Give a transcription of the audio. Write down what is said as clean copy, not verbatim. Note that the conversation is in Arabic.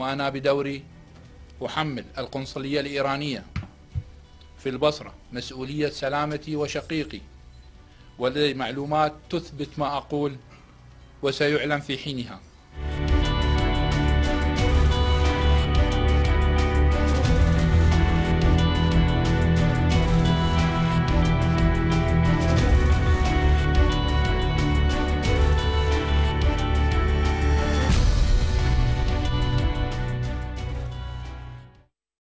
وأنا بدوري أحمل القنصلية الإيرانية في البصرة مسؤولية سلامتي وشقيقي، ولدي معلومات تثبت ما أقول وسيعلن في حينها.